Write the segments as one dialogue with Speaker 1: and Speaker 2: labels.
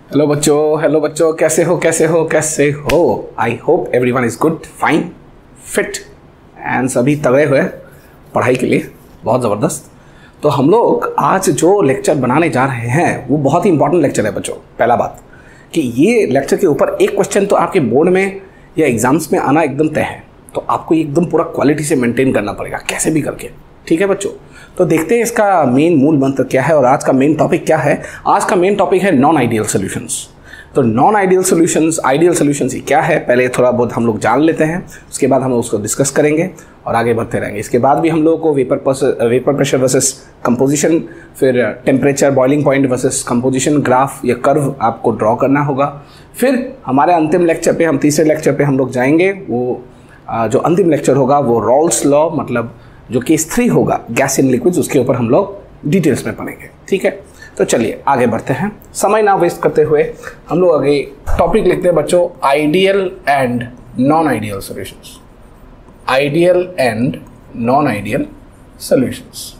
Speaker 1: Hello बच्चों, कैसे हो। I hope everyone is good, fine, fit and सभी तगड़े हुए पढ़ाई के लिए, बहुत ज़बरदस्त। तो हम लोग आज जो लेक्चर बनाने जा रहे हैं वो बहुत ही इंपॉर्टेंट लेक्चर है बच्चों। पहला बात कि ये लेक्चर के ऊपर एक क्वेश्चन तो आपके बोर्ड में या एग्जाम्स में आना एकदम तय है, तो आपको एकदम पूरा क्वालिटी से मेंटेन करना पड़ेगा कैसे भी करके, ठीक है बच्चों। तो देखते हैं इसका मेन मूल मंत्र क्या है और आज का मेन टॉपिक क्या है। आज का मेन टॉपिक है नॉन आइडियल सॉल्यूशंस। तो non ideal solutions, ideal solutions ही क्या है, पहले थोड़ा बहुत हम लोग जान लेते हैं, उसके बाद हम उसको डिस्कस करेंगे और आगे बढ़ते रहेंगे। इसके बाद भी हम लोगों को वेपर प्रेशर वर्सेस कंपोजिशन, फिर temperature boiling point versus composition graph या कर्व आपको ड्रॉ करना होगा। फिर हमारे अंतिम लेक्चर पे, हम तीसरे लेक्चर पे हम लोग जाएंगे। वो जो अंतिम लेक्चर होगा वो रॉल्स लॉ, मतलब जो केस 3 होगा गैस इन लिक्विड्स, उसके ऊपर हम लोग डिटेल्स में पढ़ेंगे, ठीक है। तो चलिए आगे बढ़ते हैं, समय ना वेस्ट करते हुए हम लोग आगे टॉपिक लिखते हैं बच्चों, ideal and non ideal solutions. Ideal and non ideal solutions.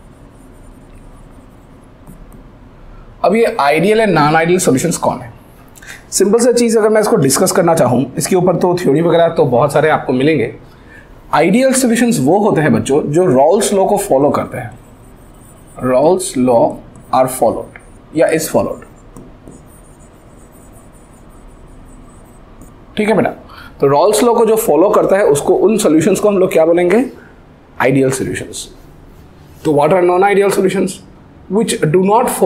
Speaker 1: अब ये ideal and non ideal solutions कौन है? सिंपल सा चीज़ अगर मैं इसको डिस्कस करना चाहूँ, इसके ऊपर तो थ्योरी वगैरह तो बहुत सारे आपको मिलेंगे। आइडियल सॉल्यूशंस वो होते हैं बच्चों जो रॉल्स लॉ को फॉलो करते हैं। रॉल्स लॉ आर फॉलोड या इज फॉलोड, ठीक है बेटा। तो रॉल्स लॉ को जो फॉलो करता है उसको, उन सॉल्यूशंस को हम लोग क्या बोलेंगे? Ideal solutions. तो what are non ideal solutions? which do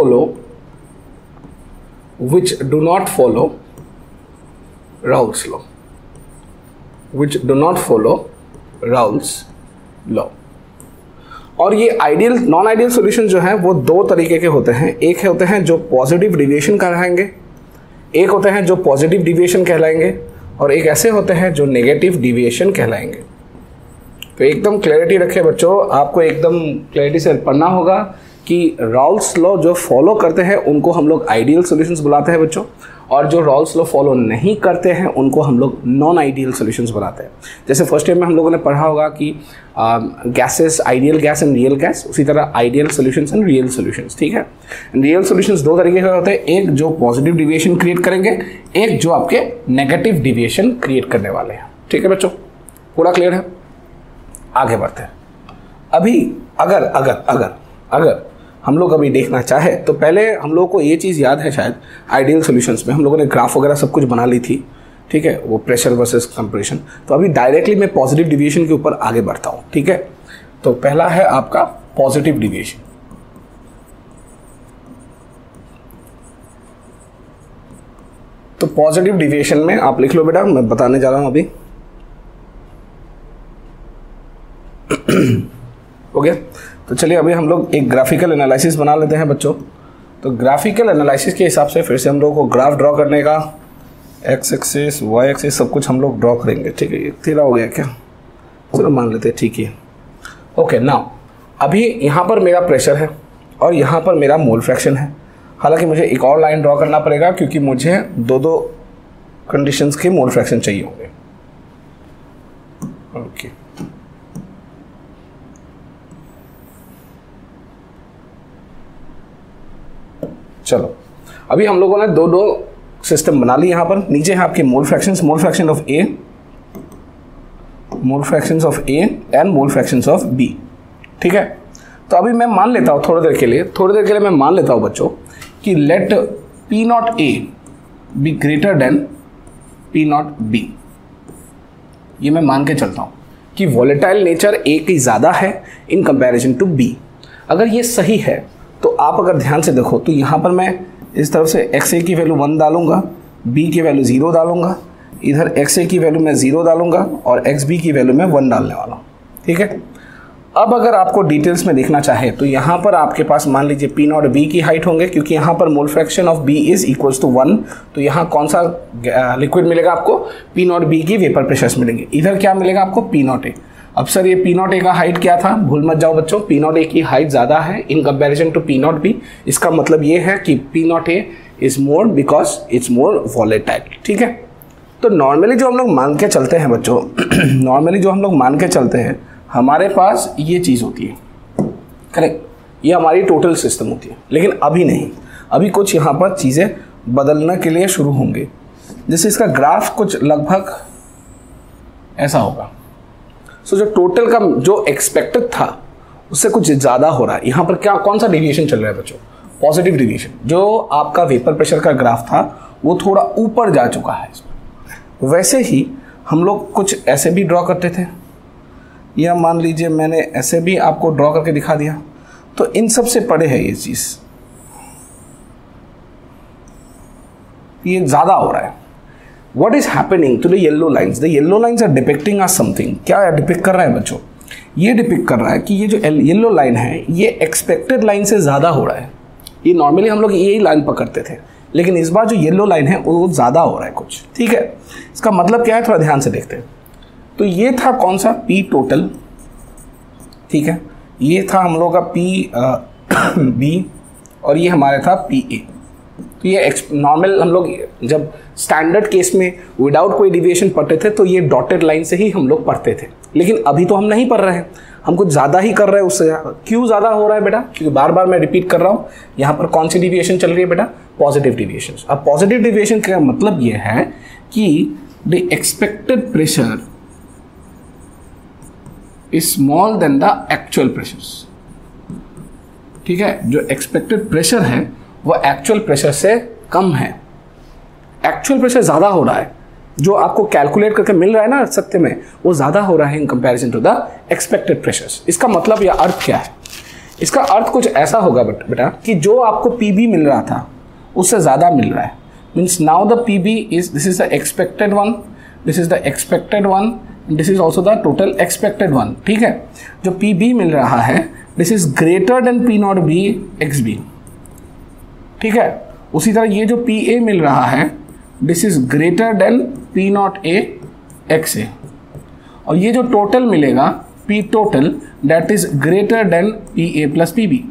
Speaker 1: not follow Raoult's law, which do not follow Raoult's law। और ये आइडियल नॉन आइडियल सॉल्यूशन जो है वो दो तरीके के होते हैं। एक होते हैं जो पॉजिटिव डिविएशन कहलाएंगे, एक होते हैं जो पॉजिटिव डिविएशन कहलाएंगे, और एक ऐसे होते हैं जो नेगेटिव डिविएशन कहलाएंगे। तो एकदम क्लैरिटी रखे बच्चों, आपको एकदम क्लैरिटी से पढ़ना होगा कि रॉल्स लॉ जो फॉलो करते हैं उनको हम लोग आइडियल सॉल्यूशंस बुलाते हैं बच्चों, और जो रॉल्स लॉ फॉलो नहीं करते हैं उनको हम लोग नॉन आइडियल सॉल्यूशंस बनाते हैं। जैसे फर्स्ट टाइम में हम लोगों ने पढ़ा होगा कि gases, ideal gas and real gas, उसी तरह ideal solutions and real solutions, ठीक है। रियल सॉल्यूशंस दो तरीके के होते हैं, एक जो पॉजिटिव डिविएशन क्रिएट करेंगे, एक जो आपके नेगेटिव डिविएशन क्रिएट करने वाले हैं, ठीक है बच्चों। पूरा क्लियर है? आगे बढ़ते हैं। अभी अगर हम लोग अभी देखना चाहे तो पहले हम लोगों को ये चीज़ याद है शायद, आइडियल सॉल्यूशंस में हम लोगों ने ग्राफ वगैरह सब कुछ बना ली थी, ठीक है, वो प्रेशर वर्सेस कंप्रेशन। तो अभी डायरेक्टली मैं पॉजिटिव डिविएशन के ऊपर आगे बढ़ता हूँ, ठीक है। तो पहला है आपका पॉजिटिव डिविएशन। तो पॉजिटिव डिविएशन में आप लिख लो बेटा, मैं बताने जा रहा हूँ अभी। हो गया? तो चलिए अभी हम लोग एक ग्राफिकल एनालिसिस बना लेते हैं बच्चों। तो ग्राफिकल एनालिसिस के हिसाब से फिर से हम लोग को ग्राफ ड्रॉ करने का, एक्स एक्सिस, वाई एक्सिस सब कुछ हम लोग ड्रॉ करेंगे, ठीक है। ये तेरा हो गया क्या? चलो मान लेते हैं, ठीक है। ओके, नाउ अभी यहाँ पर मेरा प्रेशर है और यहाँ पर मेरा मोल फ्रैक्शन है। हालांकि मुझे एक और लाइन ड्रॉ करना पड़ेगा क्योंकि मुझे दो कंडीशंस के मोल फ्रैक्शन चाहिए होंगे। ओके, चलो अभी हम लोगों ने दो सिस्टम बना ली। यहाँ पर नीचे है आपके mole fractions, mole fraction of A, mole fractions of A and mole fractions of B, ठीक है। तो अभी मैं मान लेता हूँ थोड़ी देर के लिए मैं मान लेता हूँ बच्चों कि let P naught A B greater than P naught B. ये मैं मान के चलता हूँ कि वॉलेटाइल नेचर ए की ज़्यादा है इन कंपैरिजन टू बी। अगर ये सही है तो आप अगर ध्यान से देखो तो यहाँ पर मैं इस तरफ से एक्स ए की वैल्यू 1 डालूंगा, बी की वैल्यू 0 डालूंगा, इधर एक्स ए की वैल्यू मैं 0 डालूंगा और एक्स बी की वैल्यू मैं 1 डालने वाला हूँ, ठीक है। अब अगर आपको डिटेल्स में देखना चाहे तो यहाँ पर आपके पास मान लीजिए पी नॉट बी की हाइट होंगे, क्योंकि यहाँ पर mole fraction of B is equals to 1। तो यहाँ कौन सा लिक्विड मिलेगा आपको? पी नॉट बी की वेपर प्रेशर्स मिलेंगे। इधर क्या मिलेगा आपको? P naught A. अब सर ये पी नॉट ए का हाइट क्या था? भूल मत जाओ बच्चों, पी नॉट ए की हाइट ज़्यादा है in comparison to P naught B. इसका मतलब ये है कि P naught A is more because it's more volatile, ठीक है। तो नॉर्मली जो हम लोग मान के चलते हैं बच्चों नॉर्मली जो हम लोग मान के चलते हैं, हमारे पास ये चीज़ होती है, करेक्ट, ये हमारी टोटल सिस्टम होती है। लेकिन अभी नहीं, अभी कुछ यहाँ पर चीज़ें बदलने के लिए शुरू होंगे। जैसे इसका ग्राफ कुछ लगभग ऐसा होगा। सो जो टोटल का जो एक्सपेक्टेड था उससे कुछ ज़्यादा हो रहा है। यहाँ पर क्या कौन सा डेविएशन चल रहा है बच्चों? Positive deviation. जो आपका वेपर प्रेशर का ग्राफ था वो थोड़ा ऊपर जा चुका है इसमें। वैसे ही हम लोग कुछ ऐसे भी ड्रॉ करते थे, या मान लीजिए मैंने ऐसे भी आपको ड्रॉ करके दिखा दिया। तो इन सब से परे है ये चीज़, ये ज़्यादा हो रहा है। What is happening to the yellow lines? The yellow lines are depicting us something. क्या डिपिक्ट कर रहा है बच्चों? ये डिपिक्ट कर रहा है कि ये जो येलो लाइन है ये एक्सपेक्टेड लाइन से ज़्यादा हो रहा है। ये नॉर्मली हम लोग यही लाइन पकड़ते थे, लेकिन इस बार जो येलो लाइन है वो ज़्यादा हो रहा है कुछ। ठीक है, इसका मतलब क्या है थोड़ा ध्यान से देखते हैं। तो ये था कौन सा? P total. ठीक है, ये था हम लोग का पी बी और ये हमारे था पी ए। तो ये नॉर्मल हम लोग जब स्टैंडर्ड केस में विदाउट कोई डिविएशन पढ़ते थे तो ये डॉटेड लाइन से ही हम लोग पढ़ते थे, लेकिन अभी तो हम नहीं पढ़ रहे हैं, हम कुछ ज़्यादा ही कर रहे हैं उससे। क्यों ज़्यादा हो रहा है बेटा? क्योंकि बार बार मैं रिपीट कर रहा हूँ, यहाँ पर कौन सी डिविएशन चल रही है बेटा? Positive deviation. अब पॉजिटिव डिविएशन का मतलब ये है कि the expected pressure is small than the actual pressure. ठीक है, जो एक्सपेक्टेड प्रेशर है वो एक्चुअल प्रेशर से कम है। एक्चुअल प्रेशर ज़्यादा हो रहा है, जो आपको कैलकुलेट करके मिल रहा है ना सत्य में, वो ज़्यादा हो रहा है in comparison to the expected pressures. इसका मतलब या अर्थ क्या है? इसका अर्थ कुछ ऐसा होगा बेटा कि जो आपको पीबी मिल रहा था उससे ज़्यादा मिल रहा है। Means now the PB is, this is the expected one, this is the expected one, this is also the total expected one. ठीक है, जो पीबी मिल रहा है this is greater than P naught B X B. ठीक है, उसी तरह ये जो पी ए मिल रहा है this is greater than P naught A X A, और ये जो टोटल मिलेगा P total that is greater than P A plus P B,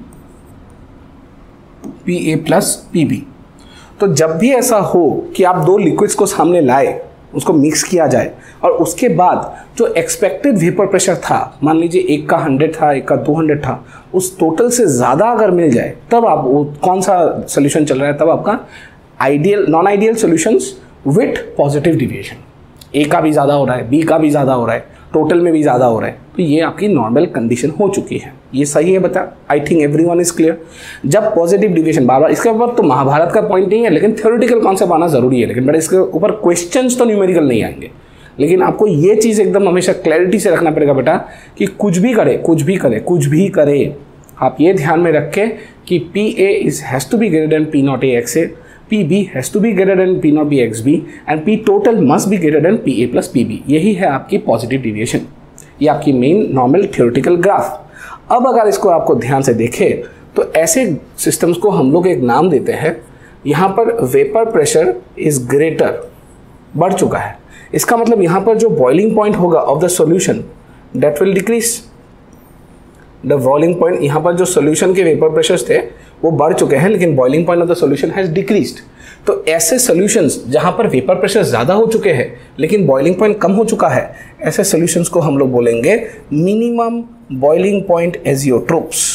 Speaker 1: P A plus P B. तो जब भी ऐसा हो कि आप दो लिक्विड्स को सामने लाए, उसको मिक्स किया जाए और उसके बाद जो एक्सपेक्टेड वेपर प्रेशर था, मान लीजिए एक का 100 था, एक का 200 था, उस टोटल से ज़्यादा अगर मिल जाए तब आप वो कौन सा सोल्यूशन चल रहा है? तब आपका ideal non ideal solutions with positive deviation. A का भी ज़्यादा हो रहा है, बी का भी ज़्यादा हो रहा है, टोटल में भी ज़्यादा हो रहा है, तो ये आपकी नॉर्मल कंडीशन हो चुकी है। ये सही है बता? I think everyone is clear. जब पॉजिटिव डिविएशन बार बार, इसके ऊपर तो महाभारत का पॉइंट नहीं है, लेकिन थ्योरेटिकल कॉन्सेप्ट आना जरूरी है, लेकिन बट इसके ऊपर क्वेश्चंस तो न्यूमेरिकल नहीं आएंगे। लेकिन आपको ये चीज़ एकदम हमेशा क्लैरिटी से रखना पड़ेगा बेटा कि कुछ भी करे, कुछ भी करे, कुछ भी करे, आप ये ध्यान में रखें कि P A is has to be greater than P naught A X A, P B has to be greater than P naught B X B, and P total must be greater than P A plus P B. यही है आपकी positive deviation, ये आपकी main normal theoretical graph. अब अगर इसको आपको ध्यान से देखें तो ऐसे सिस्टम्स को हम लोग एक नाम देते हैं। यहाँ पर वेपर प्रेशर इज ग्रेटर, बढ़ चुका है, इसका मतलब यहाँ पर जो बॉइलिंग पॉइंट होगा of the solution that will decrease. The boiling point, यहाँ पर जो सॉल्यूशन के वेपर प्रेशर्स थे वो बढ़ चुके हैं, लेकिन boiling point of the solution has decreased. तो ऐसे सॉल्यूशंस जहाँ पर वेपर प्रेशर ज़्यादा हो चुके हैं लेकिन बॉइलिंग पॉइंट कम हो चुका है, ऐसे सॉल्यूशंस को हम लोग बोलेंगे minimum boiling point azeotropes.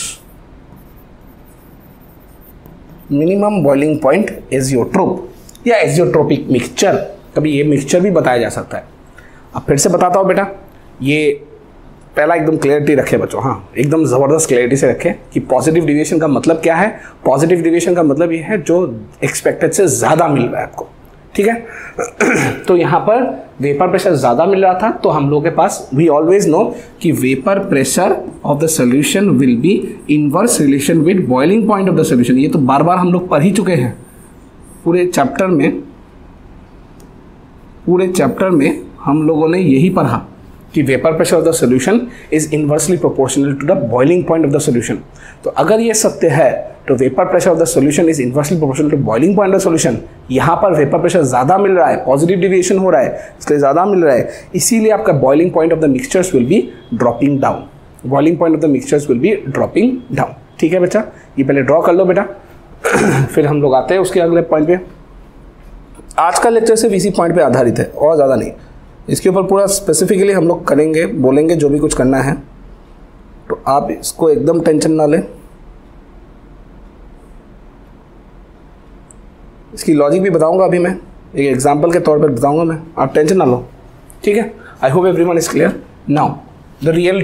Speaker 1: Minimum boiling point azeotrope या एजियोट्रोपिक मिक्सचर, कभी ये मिक्सचर भी बताया जा सकता है। अब फिर से बताता हूँ बेटा, ये पहला एकदम क्लैरिटी रखें बच्चों, हाँ एकदम ज़बरदस्त क्लैरिटी से रखें कि पॉजिटिव डिविएशन का मतलब क्या है। पॉजिटिव डिविएशन का मतलब ये है जो एक्सपेक्टेड से ज़्यादा मिल रहा है आपको। ठीक है, तो यहाँ पर वेपर प्रेशर ज़्यादा मिल रहा था, तो हम लोग के पास वी ऑलवेज नो कि vapour pressure of the solution will be inverse relation with boiling point of the solution. ये तो बार बार हम लोग पढ़ ही चुके हैं पूरे चैप्टर में, पूरे चैप्टर में हम लोगों ने यही पढ़ा कि vapour pressure of the solution is inversely proportional to the boiling point of the solution. तो अगर ये सत्य है तो vapour pressure of the solution is inversely proportional to boiling point of solution. यहाँ पर वेपर प्रेशर ज़्यादा मिल रहा है, पॉजिटिव डिविएशन हो रहा है, इसलिए ज़्यादा मिल रहा है, इसीलिए आपका boiling point of the mixtures will be dropping down. Boiling point of the mixtures will be dropping down. ठीक है बच्चा, ये पहले ड्रॉ कर लो बेटा फिर हम लोग आते हैं उसके अगले पॉइंट पे। आज का लेक्चर सिर्फ इसी पॉइंट पे आधारित है और ज़्यादा नहीं, इसके ऊपर पूरा स्पेसिफिकली हम लोग करेंगे, बोलेंगे जो भी कुछ करना है, तो आप इसको एकदम टेंशन ना लें। इसकी लॉजिक भी बताऊंगा अभी मैं, एक एग्जांपल के तौर पर बताऊंगा मैं, आप टेंशन ना लो, ठीक है। I hope everyone is clear. Now the real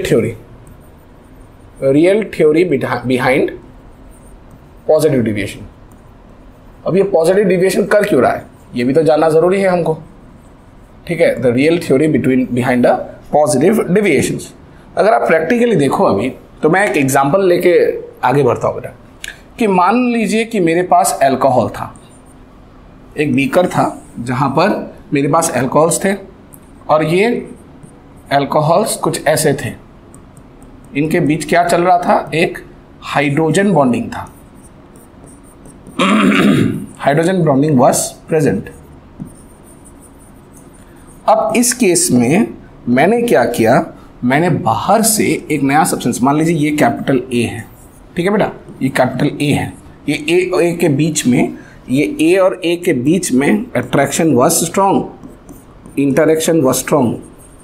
Speaker 1: theory behind positive deviation. अब ये पॉजिटिव डिविएशन कर क्यों रहा है ये भी तो जानना जरूरी है हमको, ठीक है। The real theory behind the positive deviations. अगर आप प्रैक्टिकली देखो अभी, तो मैं एक एग्जांपल लेके आगे बढ़ता हूँ बेटा, कि मान लीजिए कि मेरे पास अल्कोहल था, एक बीकर था जहाँ पर मेरे पास अल्कोहल्स थे, और ये अल्कोहल्स कुछ ऐसे थे, इनके बीच क्या चल रहा था, एक हाइड्रोजन बॉन्डिंग था। Hydrogen bonding was present. अब इस केस में मैंने क्या किया, मैंने बाहर से एक नया सब्सटेंस, मान लीजिए ये कैपिटल ए है, ठीक है बेटा, ये कैपिटल ए है, ये ए और ए के बीच में, ये ए और ए के बीच में attraction was strong, interaction was strong,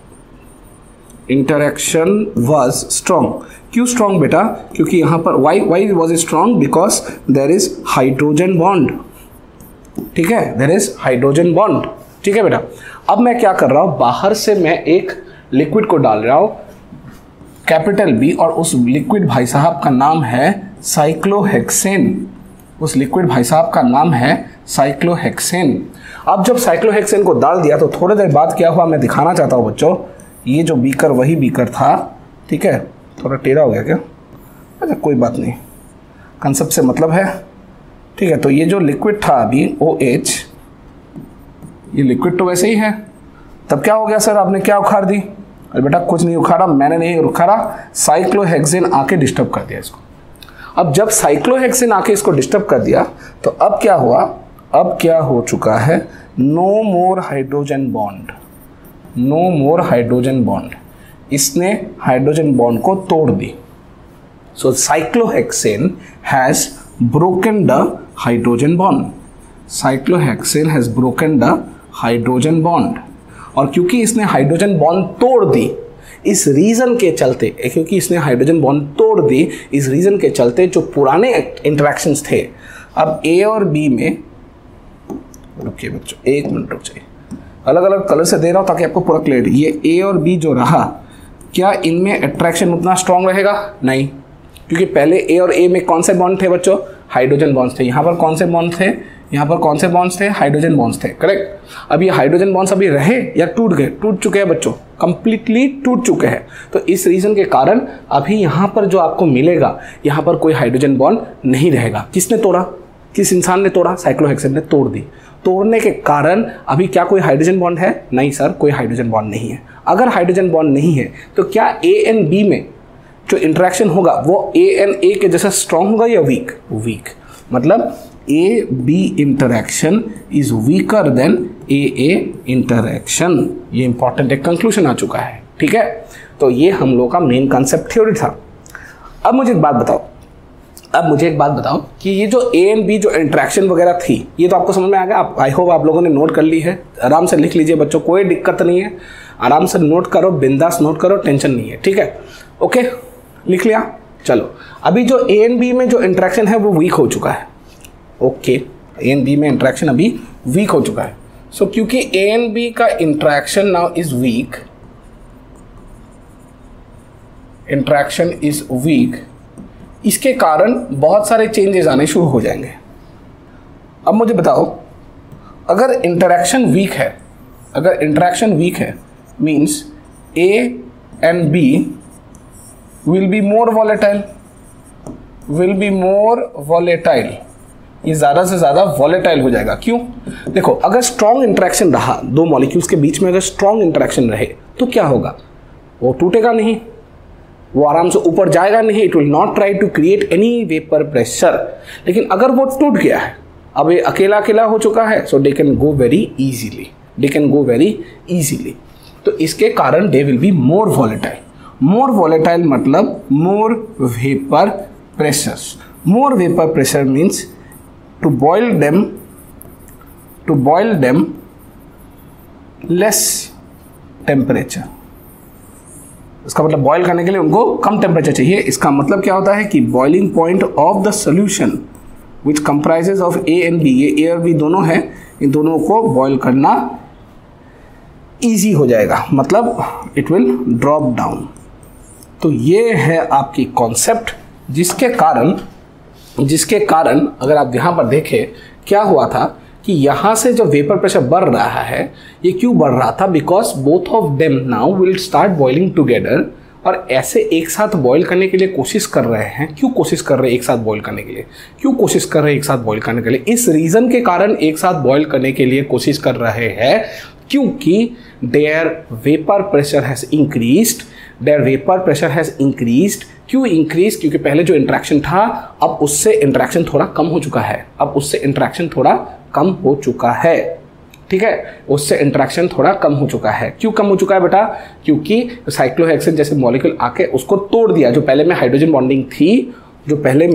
Speaker 1: interaction was strong. क्यों स्ट्रॉन्ग बेटा, क्योंकि यहाँ पर Y was strong, because there is hydrogen bond, ठीक है, देयर इज हाइड्रोजन बॉन्ड, ठीक है बेटा। अब मैं क्या कर रहा हूँ, बाहर से मैं एक लिक्विड को डाल रहा हूँ कैपिटल बी, और उस लिक्विड भाई साहब का नाम है साइक्लोहेक्सेन, उस लिक्विड भाई साहब का नाम है साइक्लोहेक्सेन। अब जब साइक्लोहेक्सेन को डाल दिया तो थोड़ी देर बाद क्या हुआ मैं दिखाना चाहता हूँ बच्चों। ये जो बीकर वही बीकर था, ठीक है, थोड़ा टेढ़ा हो गया क्या, अच्छा कोई बात नहीं, कंसेप्ट से मतलब है, ठीक है। तो ये जो लिक्विड था अभी OH, ये लिक्विड तो वैसे ही है, तब क्या हो गया सर, आपने क्या उखाड़ दी, अरे बेटा कुछ नहीं उखाड़ा, मैंने नहीं उखाड़ा, साइक्लोहेक्सेन आके डिस्टर्ब कर दिया इसको। अब जब साइक्लोहेक्सेन आके इसको डिस्टर्ब कर दिया तो अब क्या हुआ, अब क्या हो चुका है, no more hydrogen bond, no more hydrogen bond, इसने हाइड्रोजन बॉन्ड को तोड़ दी। So cyclohexane has broken the hydrogen bond, cyclohexane has broken the hydrogen bond. और क्योंकि इसने हाइड्रोजन बॉन्ड तोड़ दी, इस रीजन के चलते, क्योंकि इसने हाइड्रोजन बॉन्ड तोड़ दी, इस रीजन के चलते जो पुराने इंटरेक्शंस थे, अब ए और बी में, रुकिए बच्चों एक मिनट रुक जाइए, अलग अलग कलर से दे रहा हूं ताकि आपको पूरा क्लियर। ये ए और बी जो रहा, क्या इनमें अट्रैक्शन उतना स्ट्रांग रहेगा, नहीं, क्योंकि पहले ए और ए में कौन से बॉन्ड थे बच्चों, हाइड्रोजन बॉन्ड्स थे। यहाँ पर कौन से बॉन्ड थे, यहाँ पर कौन से बॉन्ड्स थे, हाइड्रोजन बॉन्ड्स थे, करेक्ट। अब ये हाइड्रोजन बॉन्ड्स अभी रहे या टूट गए, टूट चुके हैं बच्चों, कंप्लीटली टूट चुके हैं। तो इस रीजन के कारण अभी यहाँ पर जो आपको मिलेगा, यहाँ पर कोई हाइड्रोजन बॉन्ड नहीं रहेगा। किसने तोड़ा, किस इंसान ने तोड़ा, साइक्लोहेक्सेन ने तोड़ दी। तोड़ने के कारण अभी क्या कोई हाइड्रोजन बॉन्ड है, नहीं सर, कोई हाइड्रोजन बॉन्ड नहीं है। अगर हाइड्रोजन बॉन्ड नहीं है तो क्या ए एंड बी में जो इंटरेक्शन होगा वो ए एंड ए के जैसा स्ट्रांग होगा या वीक, वीक, मतलब A B interaction is weaker than A A interaction. ये इंपॉर्टेंट एक कंक्लूजन आ चुका है, ठीक है। तो ये हम लोग का मेन कॉन्सेप्ट थ्योरी था। अब मुझे एक बात बताओ, कि ये जो ए एंड बी जो इंटरेक्शन वगैरह थी, ये तो आपको समझ में आ गया, आई होप आप लोगों ने नोट कर ली है। आराम से लिख लीजिए बच्चों, कोई दिक्कत नहीं है, आराम से नोट करो, बिंदास नोट करो, टेंशन नहीं है, ठीक है, ओके, लिख लिया। चलो अभी जो ए एंड बी में जो इंटरेक्शन है वो वीक हो चुका है, ओके, ए एंड बी में इंटरेक्शन अभी वीक हो चुका है। सो क्योंकि ए एंड बी का interaction now is weak, interaction is weak, इसके कारण बहुत सारे चेंजेस आने शुरू हो जाएंगे। अब मुझे बताओ, अगर इंटरेक्शन वीक है, अगर इंटरेक्शन वीक है means A and B will be more volatile, will be more volatile, ये ज़्यादा से ज़्यादा वॉलेटाइल हो जाएगा। क्यों, देखो अगर स्ट्रॉन्ग इंटरेक्शन रहा, दो मॉलिक्यूल्स के बीच में अगर स्ट्रॉन्ग इंटरेक्शन रहे तो क्या होगा, वो टूटेगा नहीं, वो आराम से ऊपर जाएगा नहीं, it will not try to create any vapour pressure. लेकिन अगर वो टूट गया है, अब ये अकेला अकेला हो चुका है, so they can go very easily, they can go very easily. तो इसके कारण they will be more volatile. More volatile मतलब more vapour pressures. More vapour pressure means to boil them less temperature. इसका मतलब बॉयल करने के लिए उनको कम टेम्परेचर चाहिए। इसका मतलब क्या होता है कि boiling point of the solution which comprises of A and B, ये ए और बी दोनों है, इन दोनों को बॉयल करना ईजी हो जाएगा, मतलब इट विल ड्रॉप डाउन। तो ये है आपकी कॉन्सेप्ट, जिसके कारण अगर आप यहाँ पर देखें क्या हुआ था कि यहाँ से जो वेपर प्रेशर बढ़ रहा है, ये क्यों बढ़ रहा था? Because both of them now will start boiling together, और ऐसे एक साथ बॉईल करने के लिए कोशिश कर रहे हैं। क्यों कोशिश कर रहे हैं एक साथ बॉईल करने के लिए? क्यों कोशिश कर रहे हैं एक साथ बॉईल करने के लिए? इस रीज़न के कारण एक साथ बॉईल करने के लिए कोशिश कर रहे हैं क्योंकि their vapour pressure has increased, their vapour pressure has increased. क्यों इंक्रीज? क्योंकि पहले जो इंट्रैक्शन था अब उससे इंट्रैक्शन थोड़ा कम हो चुका है, अब उससे इंट्रैक्शन थोड़ा कम हो चुका है, ठीक है, उससे इंट्रैक्शन थोड़ा कम हो चुका है। क्यों कम हो चुका है बेटा? क्योंकि साइक्लोहेक्सेन जैसे मॉलिक्यूल आके उसको तोड़ दिया। जो पहले में हाइड्रोजन बॉन्डिंग थी, जो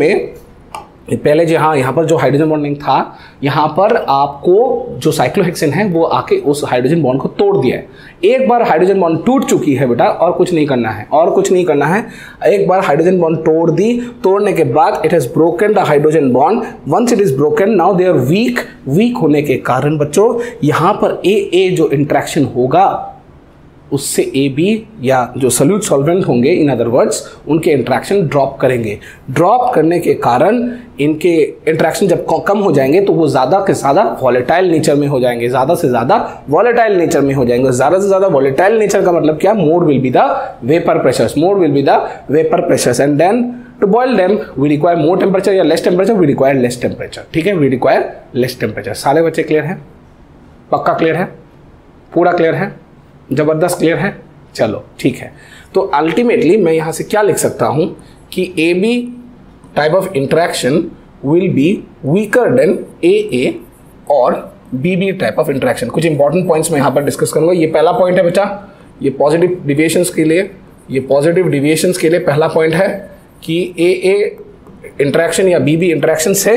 Speaker 1: पहले जो यहाँ पर जो हाइड्रोजन बॉन्डिंग था, यहाँ पर आपको जो साइक्लोहेक्सेन है वो आके उस हाइड्रोजन बॉन्ड को तोड़ दिया है। एक बार हाइड्रोजन बॉन्ड टूट चुकी है बेटा, और कुछ नहीं करना है, और कुछ नहीं करना है। एक बार हाइड्रोजन बॉन्ड तोड़ दी, तोड़ने के बाद it has broken the hydrogen bond. Once it is broken, now they are weak होने के कारण बच्चों यहाँ पर ए जो इंट्रैक्शन होगा उससे ए बी या जो सॉल्यूट सॉल्वेंट होंगे, इन अदर वर्ड्स, उनके इंट्रैक्शन ड्रॉप करेंगे। ड्रॉप करने के कारण इनके इंट्रैक्शन जब कम हो जाएंगे तो वो ज़्यादा से ज़्यादा वॉलेटाइल नेचर में हो जाएंगे, ज़्यादा से ज़्यादा वॉलेटाइल नेचर में हो जाएंगे। ज़्यादा से ज़्यादा वॉलेटाइल नेचर का मतलब क्या? More will be the vapour pressures, more will be the vapour pressures, and then to boil them we require more temperature या less temperature, we require less temperature, ठीक है, वी रिक्वायर लेस टेम्परेचर। सारे बच्चे clear है? पक्का clear है? पूरा clear है? जबरदस्त क्लियर है? चलो ठीक है। तो अल्टीमेटली मैं यहाँ से क्या लिख सकता हूँ कि A B type of interaction will be weaker than A और B B type of interaction. कुछ इंपॉर्टेंट पॉइंट्स मैं यहाँ पर डिस्कस करूँगा। ये पहला पॉइंट है बच्चा, ये पॉजिटिव डिविएशंस के लिए, ये पॉजिटिव डिविएशंस के लिए पहला पॉइंट है कि ए इंटरेक्शन या बी बी इंटरेक्शन से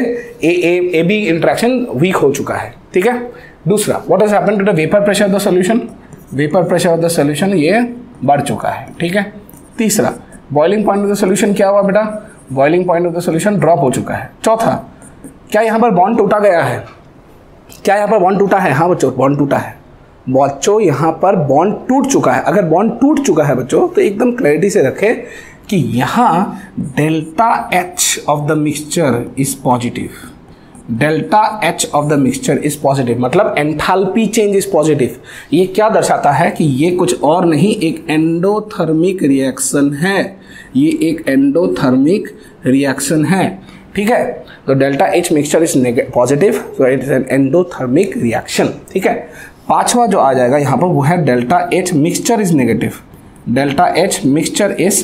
Speaker 1: ए बी इंटरेक्शन वीक हो चुका है, ठीक है। दूसरा, what has happened to the vapour pressure of the solution? Vapour pressure of the solution ये बढ़ चुका है, ठीक है। तीसरा, boiling point of the solution क्या हुआ बेटा? Boiling point of the solution drop हो चुका है। चौथा, क्या यहाँ पर बॉन्ड टूटा गया है? क्या यहाँ पर बॉन्ड टूटा है? हाँ बच्चों, बॉन्ड टूटा है। बच्चों यहाँ पर बॉन्ड टूट चुका है। अगर बॉन्ड टूट चुका है बच्चों तो एकदम क्लैरिटी से रखें कि यहाँ delta H of the mixture is positive, delta H of the mixture is positive, मतलब एंथैल्पी चेंज इज पॉजिटिव। ये क्या दर्शाता है कि ये कुछ और नहीं, एक एंडोथर्मिक रिएक्शन है, ये एक एंडोथर्मिक रिएक्शन है, ठीक है। तो delta H mixture is positive, so it is an endothermic reaction, ठीक है। पांचवा जो आ जाएगा यहाँ पर वो है delta H mixture is negative, delta H mixture is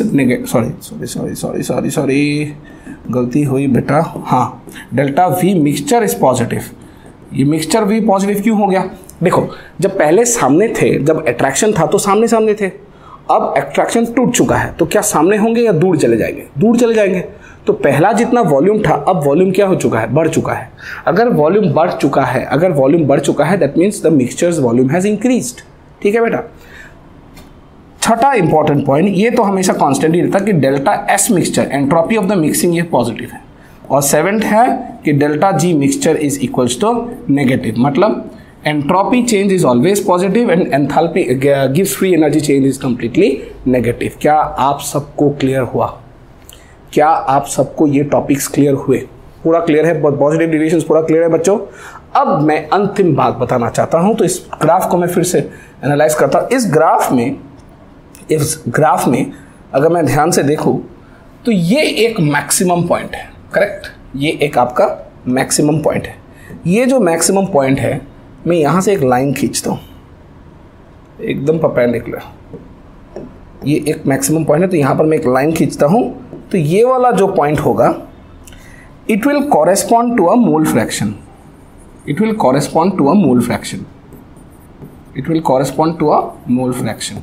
Speaker 1: negative, sorry गलती हुई बेटा, हाँ, delta V mixture is positive. ये मिक्सचर वी पॉजिटिव क्यों हो गया? देखो, जब पहले सामने थे, जब अट्रैक्शन था तो सामने सामने थे, अब अट्रैक्शन टूट चुका है तो क्या सामने होंगे या दूर चले जाएंगे? दूर चले जाएंगे। तो पहला जितना वॉल्यूम था अब वॉल्यूम क्या हो चुका है? बढ़ चुका है। अगर वॉल्यूम बढ़ चुका है that means the mixture's volume has increased, ठीक है बेटा। छठा इंपॉर्टेंट पॉइंट, ये तो हमेशा कांस्टेंट ही रहता कि delta S mixture, entropy of the mixing, ये पॉजिटिव है। और सेवेंथ है कि delta G mixture is equals to negative, मतलब entropy change is always positive and enthalpy gives free energy change is completely negative. क्या आप सबको क्लियर हुआ? क्या आप सबको ये टॉपिक्स क्लियर हुए? पूरा क्लियर है? पॉजिटिव डिविएशंस पूरा क्लियर है बच्चों? अब मैं अंतिम बात बताना चाहता हूं, तो इस ग्राफ को मैं फिर से एनालाइज करता हूं। इस ग्राफ में अगर मैं ध्यान से देखूं तो ये एक मैक्सिमम पॉइंट है, करेक्ट? ये एक आपका मैक्सिमम पॉइंट है। ये जो मैक्सिमम पॉइंट है, मैं यहाँ से एक लाइन खींचता हूँ एकदम परपेंडिकुलर, ये एक मैक्सिमम पॉइंट है, तो यहाँ पर मैं एक लाइन खींचता हूँ, तो ये वाला जो पॉइंट होगा it will correspond to a mole fraction, it will correspond to a mole fraction, it will correspond to a mole fraction.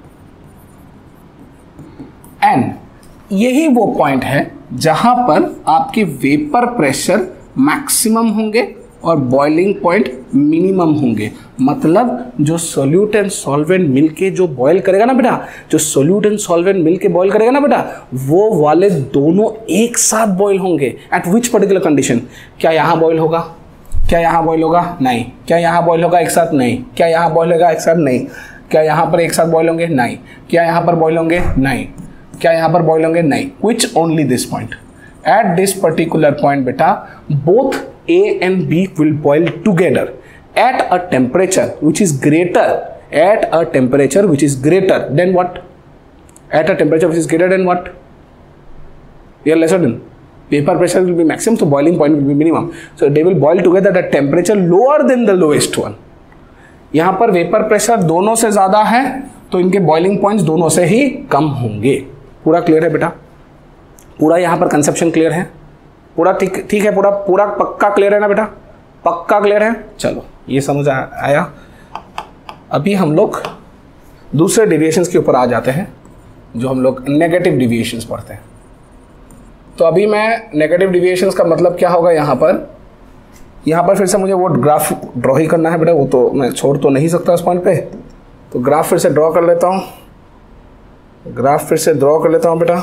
Speaker 1: And यही वो पॉइंट है जहां पर आपके वेपर प्रेशर मैक्सिमम होंगे और बॉइलिंग पॉइंट मिनिमम होंगे। मतलब जो सोल्यूट एंड सॉल्वेंट मिलके जो बॉयल करेगा ना बेटा, जो सोल्यूट एंड सॉल्वेंट मिलके बॉयल करेगा ना बेटा, वो वाले दोनों एक साथ बॉयल होंगे। At which particular condition? क्या यहाँ बॉयल होगा? क्या यहाँ बॉयल होगा? नहीं। क्या यहाँ बॉयल होगा एक साथ? नहीं। क्या यहाँ बॉयल होगा एक साथ? नहीं। क्या यहाँ पर एक साथ बॉयल होंगे? नहीं। क्या यहाँ पर बॉयल होंगे? नहीं। क्या यहाँ पर बॉयल होंगे? नहीं। Which only this point? At this particular point बेटा both A and B will boil together at a temperature which is greater, at a temperature which is greater than what? At a temperature which is greater than what? Yeah, lesser than. Vapor pressure will be maximum, so boiling point will be minimum. So they will boil together at a temperature lower than the lowest one. यहाँ पर vapour pressure दोनों से ज़्यादा है तो इनके boiling points दोनों से ही कम होंगे। पूरा क्लियर है बेटा? पूरा यहाँ पर कंसेप्शन क्लियर है? पूरा ठीक है? पूरा पक्का क्लियर है ना बेटा? पक्का क्लियर है? चलो ये समझ आया। अभी हम लोग दूसरे डेविएशंस के ऊपर आ जाते हैं, जो हम लोग नेगेटिव डेविएशंस पढ़ते हैं। तो अभी मैं नेगेटिव डेविएशंस का मतलब क्या होगा यहाँ पर फिर से मुझे वो ग्राफ ड्रॉ ही करना है बेटा, वो तो मैं छोड़ तो नहीं सकता उस पॉइंट पे। तो ग्राफ फिर से ड्रॉ कर लेता हूँ, ग्राफ फिर से ड्रॉ कर लेता हूँ बेटा।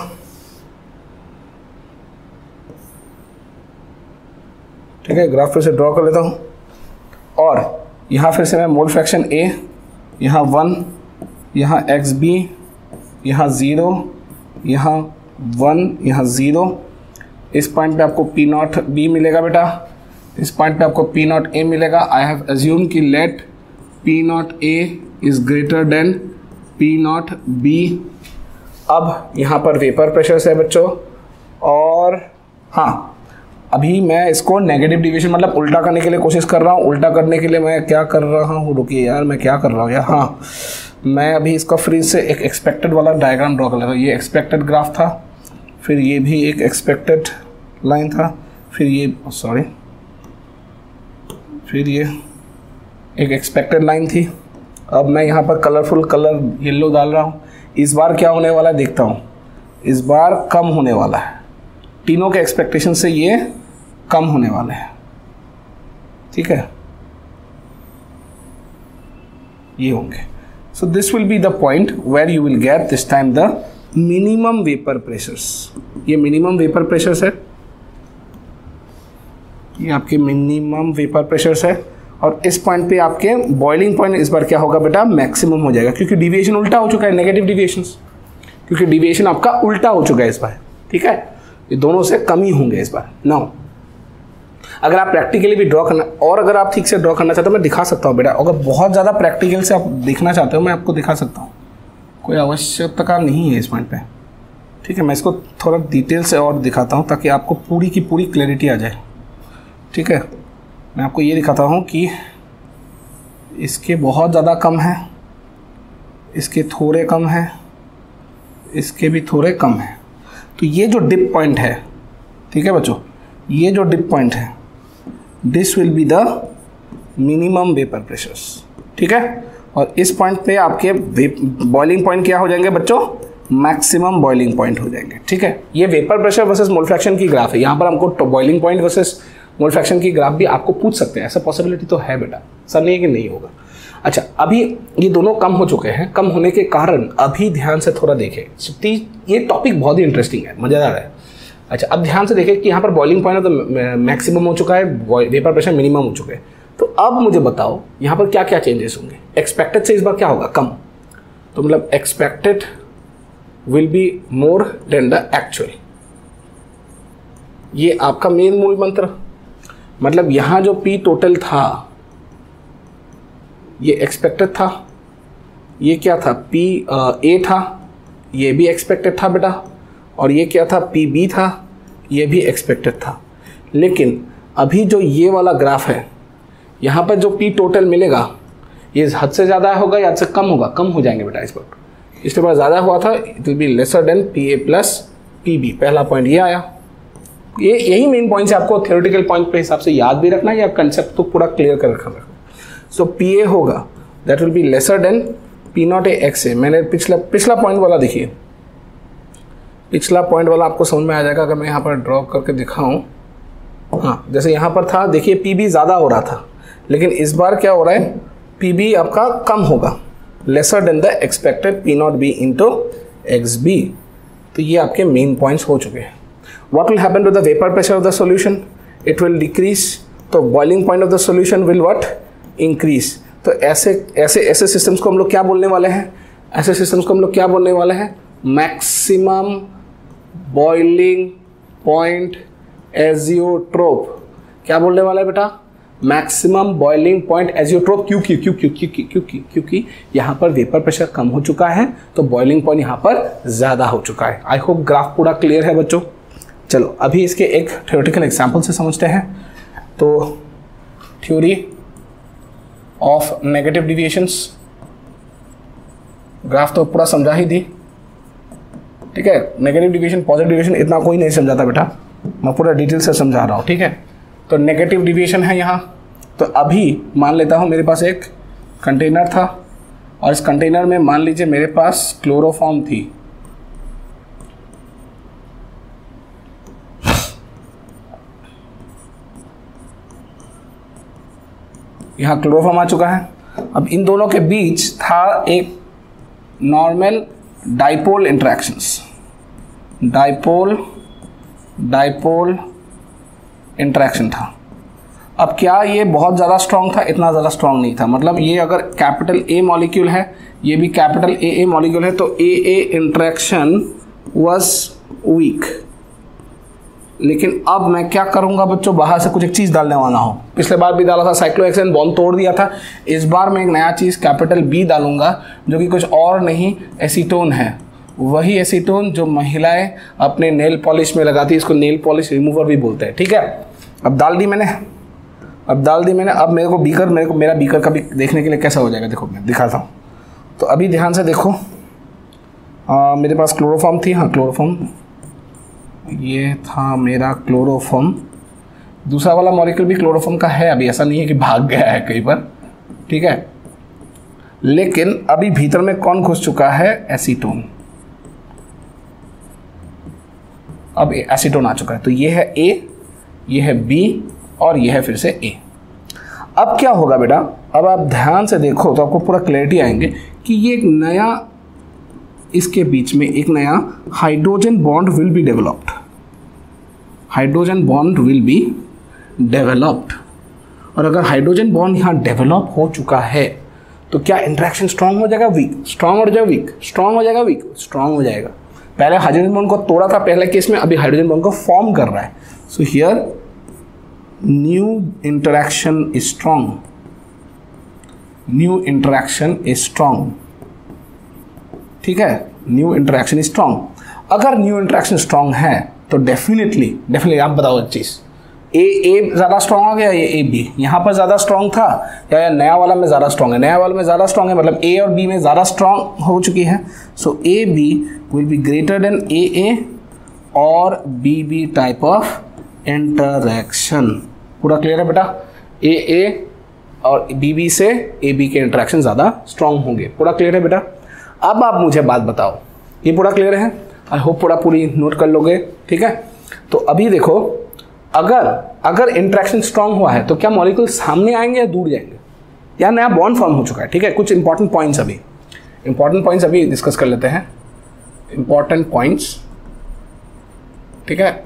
Speaker 1: ठीक है, ग्राफ फिर से ड्रॉ कर लेता हूँ और यहाँ फिर से मैं मोल फ्रैक्शन A, यहाँ 1, यहाँ XB, यहाँ 0, यहाँ 1, यहाँ 0। इस पॉइंट पे आपको P0B मिलेगा बेटा, इस पॉइंट पे आपको P0A मिलेगा। आई हैव अज्यूम कि let P0A is greater than P0B। अब यहाँ पर वेपर प्रेशर से है बच्चों, और हाँ अभी मैं इसको नेगेटिव डेविएशन मतलब उल्टा करने के लिए कोशिश कर रहा हूँ। उल्टा करने के लिए मैं क्या कर रहा हूँ, रुकिए यार मैं क्या कर रहा हूँ यार, हाँ मैं अभी इसका फ्री से एक एक्सपेक्टेड वाला डायग्राम ड्रॉ कर लेता हूँ। ये एक्सपेक्टेड ग्राफ था, फिर ये भी एक एक्सपेक्टेड लाइन था, फिर ये सॉरी फिर ये एक एक्सपेक्टेड लाइन थी। अब मैं यहाँ पर कलरफुल कलर येलो डाल रहा हूँ। इस बार क्या होने वाला है देखता हूँ, इस बार कम होने वाला है, तीनों के एक्सपेक्टेशन से ये कम होने वाले हैं। ठीक है, ये होंगे। So this will be the point where you will get this time the minimum vapour pressures. ये मिनिमम वेपर प्रेशर्स है, ये आपके मिनिमम वेपर प्रेशर्स है। और इस पॉइंट पे आपके बॉइलिंग पॉइंट इस बार क्या होगा बेटा, मैक्सिमम हो जाएगा, क्योंकि डिविएशन उल्टा हो चुका है, नेगेटिव डिविएशंस, क्योंकि डिविएशन आपका उल्टा हो चुका है इस बार। ठीक है, ये दोनों से कम ही होंगे इस बार। नाउ अगर आप प्रैक्टिकली भी ड्रॉ करना, और अगर आप ठीक से ड्रॉ करना चाहते हो मैं दिखा सकता हूँ बेटा। अगर बहुत ज़्यादा प्रैक्टिकल से आप देखना चाहते हो मैं आपको दिखा सकता हूँ, कोई आवश्यकता नहीं है इस पॉइंट पे। ठीक है, मैं इसको थोड़ा डिटेल से और दिखाता हूँ ताकि आपको पूरी की पूरी क्लैरिटी आ जाए। ठीक है, मैं आपको ये दिखाता हूँ कि इसके बहुत ज़्यादा कम है, इसके थोड़े कम है, इसके भी थोड़े कम है। तो ये जो डिप पॉइंट है, ठीक है बच्चों, ये जो डिप पॉइंट है, this will be the minimum vapour pressures. ठीक है, और इस पॉइंट पे आपके बॉइलिंग पॉइंट क्या हो जाएंगे बच्चों, मैक्सिमम बॉइलिंग पॉइंट हो जाएंगे। ठीक है, ये vapour pressure versus mole fraction की ग्राफ है। यहाँ पर हमको boiling point versus mole fraction की ग्राफ भी आपको पूछ सकते हैं, ऐसा पॉसिबिलिटी तो है बेटा, सर नहीं कि नहीं होगा। अच्छा, अभी ये दोनों कम हो चुके हैं, कम होने के कारण अभी ध्यान से थोड़ा देखें, ये टॉपिक बहुत ही इंटरेस्टिंग है, मज़ेदार है। अच्छा, अब ध्यान से देखें कि यहाँ पर बॉइलिंग पॉइंट तो मैक्सिमम हो चुका है, वेपर प्रेशर मिनिमम हो चुके हैं। तो अब मुझे बताओ यहाँ पर क्या क्या चेंजेस होंगे। एक्सपेक्टेड से इस बार क्या होगा, कम, तो मतलब expected will be more than the actual. ये आपका मेन मूल मंत्र, मतलब यहाँ जो पी टोटल था ये एक्सपेक्टेड था, ये क्या था पी ए था, ये भी एक्सपेक्टेड था बेटा, और ये क्या था पी बी था, ये भी एक्सपेक्टेड था। लेकिन अभी जो ये वाला ग्राफ है, यहाँ पर जो पी टोटल मिलेगा ये हद से ज़्यादा होगा या हद से कम होगा, कम हो जाएंगे बेटा इस बार। इसके बाद ज़्यादा हुआ था, it will be lesser than P A plus P B. पहला पॉइंट ये आया, ये यही मेन पॉइंट है, आपको थ्योरेटिकल पॉइंट पे हिसाब से याद भी रखना है या कंसेप्ट तो पूरा क्लियर कर रखना है। सो पी ए होगा that will be lesser than P naught A X A. मैंने पिछला पॉइंट वाला देखिए, पिछला पॉइंट वाला आपको समझ में आ जाएगा अगर मैं यहाँ पर ड्रॉ करके दिखाऊँ। हाँ, जैसे यहाँ पर था देखिए PB ज़्यादा हो रहा था, लेकिन इस बार क्या हो रहा है, PB आपका कम होगा, lesser than the expected P0 B into XB। तो ये आपके मेन पॉइंट्स हो चुके हैं। What will happen to the vapour pressure of the solution, it will decrease, तो boiling point of the solution will what, increase. तो ऐसे systems को हम लोग क्या बोलने वाले हैं, ऐसे सिस्टम्स को हम लोग क्या बोलने वाले हैं, मैक्सिमम बॉइलिंग पॉइंट एजियोट्रोप। क्या बोलने वाला है बेटा, मैक्सिमम बॉइलिंग पॉइंट एजियोट्रोप। क्योंकि यहाँ पर वेपर प्रेशर कम हो चुका है, तो बॉइलिंग पॉइंट यहाँ पर ज़्यादा हो चुका है। आई होप ग्राफ पूरा क्लियर है बच्चों। चलो अभी इसके एक थ्योरेटिकल एग्जाम्पल से समझते हैं। तो theory of negative deviations, graph तो पूरा समझा ही दी, ठीक है। नेगेटिव डिविएशन पॉजिटिव डिविएशन इतना कोई नहीं समझाता बेटा, मैं पूरा डिटेल से समझा रहा हूँ, ठीक है। तो नेगेटिव डिविएशन है यहाँ। तो अभी मान लेता हूँ मेरे पास एक कंटेनर था, और इस कंटेनर में मान लीजिए मेरे पास क्लोरोफॉर्म थी। यहाँ क्लोरोफॉर्म आ चुका है। अब इन दोनों के बीच था एक normal dipole interactions, dipole interaction था। अब क्या ये बहुत ज़्यादा स्ट्रॉन्ग था, इतना ज़्यादा स्ट्रॉन्ग नहीं था। मतलब ये अगर कैपिटल A मॉलिक्यूल है, ये भी कैपिटल AA मॉलिक्यूल है, तो AA इंटरेक्शन वाज वीक। लेकिन अब मैं क्या करूंगा बच्चों, बाहर से कुछ एक चीज़ डालने वाला हूँ। पिछले बार भी डाला था साइक्लोहेक्सेन, बॉन्ड तोड़ दिया था। इस बार मैं एक नया चीज़ कैपिटल B डालूंगा, जो कि कुछ और नहीं एसीटोन है। वही एसीटोन जो महिलाएं अपने नेल पॉलिश में लगाती है, इसको नेल पॉलिश रिमूवर भी बोलते हैं, ठीक है। अब डाल दी मैंने। अब मेरा बीकर का भी देखने के लिए कैसा हो जाएगा, देखो मैं दिखाता हूँ। तो अभी ध्यान से देखो, मेरे पास क्लोरोफॉर्म थी, हाँ क्लोरोफॉर्म, ये था मेरा क्लोरोफॉर्म। दूसरा वाला मॉलिक्यूल भी क्लोरोफॉर्म का है, अभी ऐसा नहीं है कि भाग गया है कहीं पर, ठीक है। लेकिन अभी भीतर में कौन घुस चुका है, एसीटोन। अब एसीटोन आ चुका है। तो ये है A, ये है B और ये है फिर से A। अब क्या होगा बेटा, अब आप ध्यान से देखो तो आपको पूरा क्लैरिटी आएंगे कि ये एक नया, इसके बीच में एक नया hydrogen bond will be developed. Hydrogen bond will be developed. और अगर हाइड्रोजन बॉन्ड यहाँ डेवलप हो चुका है तो क्या इंटरेक्शन स्ट्रांग हो जाएगा, वीक, स्ट्रांग हो जाएगा, वीक, स्ट्रांग हो जाएगा, वीक, स्ट्रांग हो जाएगा। पहले हाइड्रोजन बॉन्ड को तोड़ा था पहले केस में, अभी हाइड्रोजन बॉन्ड को फॉर्म कर रहा है। So here new interaction is strong, new interaction is strong, ठीक है। New interaction is strong. अगर न्यू इंटरेक्शन स्ट्रांग है तो डेफिनेटली आप बताओ एक चीज, ए ज़्यादा स्ट्रांग आ गया, ये ए बी यहाँ पर ज़्यादा स्ट्रांग था, या नया वाला में ज़्यादा स्ट्रांग है, नया वाला में ज़्यादा स्ट्रांग है, मतलब ए और बी में ज़्यादा स्ट्रांग हो चुकी है। So A B will be greater than A A और B B type of interaction. पूरा क्लियर है बेटा, ए ए और बी बी से ए बी के इंटरेक्शन ज़्यादा स्ट्रांग होंगे। पूरा क्लियर है बेटा। अब आप मुझे बात बताओ, ये पूरा क्लियर है? आई होप पूरी नोट कर लोगे, ठीक है। तो अभी देखो, अगर इंटरेक्शन स्ट्रांग हुआ है तो क्या मॉलिक्यूल सामने आएंगे या दूर जाएंगे? या नया बॉन्ड फॉर्म हो चुका है, ठीक है। कुछ इंपॉर्टेंट पॉइंट्स अभी डिस्कस कर लेते हैं, इंपॉर्टेंट पॉइंट्स, ठीक है।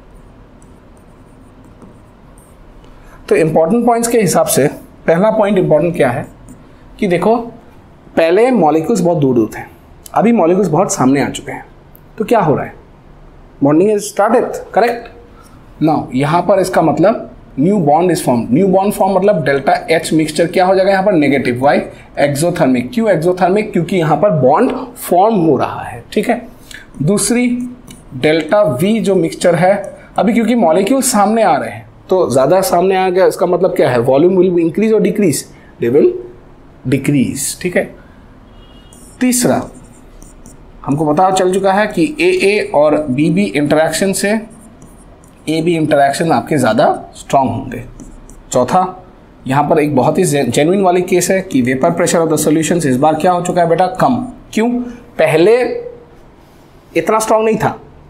Speaker 1: तो इंपॉर्टेंट पॉइंट्स के हिसाब से पहला पॉइंट इंपॉर्टेंट क्या है कि देखो, पहले मॉलिक्यूल्स बहुत दूर थे, अभी मॉलिक्यूल्स बहुत सामने आ चुके हैं। तो क्या हो रहा है, bonding is started, correct. Now यहाँ पर इसका मतलब new bond is form. New bond form मतलब डेल्टा H मिक्सचर क्या हो जाएगा यहाँ पर, नेगेटिव। Why, exothermic. क्यों एक्सोथर्मिक? क्योंकि यहाँ पर बॉन्ड फॉर्म हो रहा है, ठीक है। दूसरी डेल्टा V जो मिक्सचर है, अभी क्योंकि मॉलिक्यूल सामने आ रहे हैं तो ज़्यादा सामने आ गया, इसका मतलब क्या है, वॉल्यूम विल इंक्रीज और डिक्रीज, दे विल डिक्रीज, ठीक है। तीसरा हमको पता चल चुका है कि AA और BB इंटरेक्शन से AB इंटरेक्शन आपके ज़्यादा स्ट्रांग होंगे। चौथा, यहाँ पर एक बहुत ही जेन्युइन वाली केस है कि vapour pressure of the solutions इस बार क्या हो चुका है बेटा, कम। क्यों? पहले इतना स्ट्रांग नहीं था,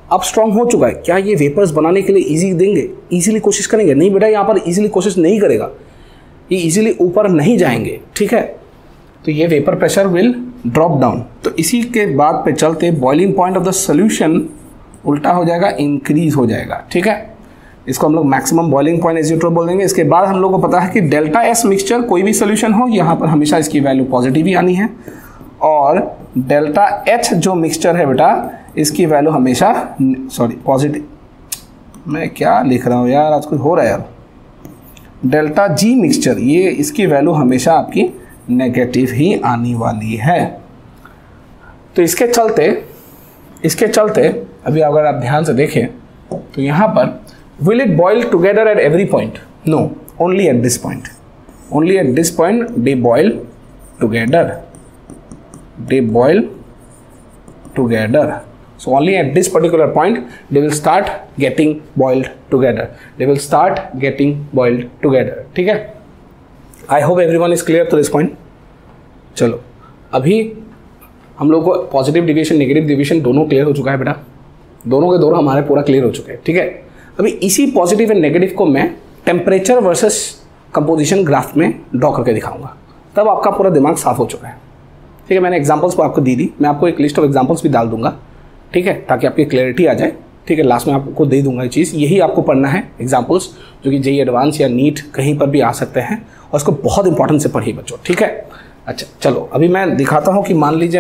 Speaker 1: अब स्ट्रांग हो चुका है, क्या ये वेपर्स बनाने के लिए इजी देंगे, इजीली कोशिश करेंगे? नहीं बेटा, यहाँ पर इजीली कोशिश नहीं करेगा, ये इजीली ऊपर नहीं जाएंगे, ठीक है। तो ये vapour pressure will drop down. तो इसी के बाद पे चलते boiling point of the solution उल्टा हो जाएगा, इंक्रीज हो जाएगा, ठीक है। इसको हम लोग मैक्सिमम बॉइलिंग पॉइंट एजियोट्रोप बोल देंगे। इसके बाद हम लोग को पता है कि डेल्टा एस मिक्सचर कोई भी सोल्यूशन हो, यहाँ पर हमेशा इसकी वैल्यू पॉजिटिव ही आनी है, और डेल्टा एच जो मिक्सचर है बेटा, इसकी वैल्यू हमेशा पॉजिटिव, मैं क्या लिख रहा हूँ यार, आज कुछ हो रहा है यार, डेल्टा जी मिक्सचर, ये इसकी वैल्यू हमेशा आपकी नेगेटिव ही आने वाली है। तो इसके चलते अभी अगर आप ध्यान से देखें तो यहाँ पर will it boil together at every point? No, only at this point. Only at this point they boil together. They boil together. So only at this particular point they will start getting boiled together. They will start getting boiled together. ठीक है? I hope everyone is clear to this point. चलो, अभी हम लोग को positive deviation, negative deviation दोनों clear हो चुका है बेटा, दोनों के दोनों हमारे पूरा क्लियर हो चुके हैं, ठीक है। अभी इसी पॉजिटिव एंड नेगेटिव को मैं टेम्परेचर वर्सेस कंपोजिशन ग्राफ में ड्रॉ करके दिखाऊंगा, तब आपका पूरा दिमाग साफ हो चुका है, ठीक है। मैंने एग्जांपल्स को आपको दी, मैं आपको एक लिस्ट ऑफ एग्जांपल्स भी डाल दूंगा, ठीक है, ताकि आपकी क्लैरिटी आ जाए, ठीक है। लास्ट में आपको दे दूंगा ये चीज़, यही आपको पढ़ना है एग्जाम्पल्स, जो कि जेईई एडवांस या नीट कहीं पर भी आ सकते हैं, और उसको बहुत इंपॉर्टेंट से पढ़िए बच्चों, ठीक है। अच्छा चलो, अभी मैं दिखाता हूँ कि मान लीजिए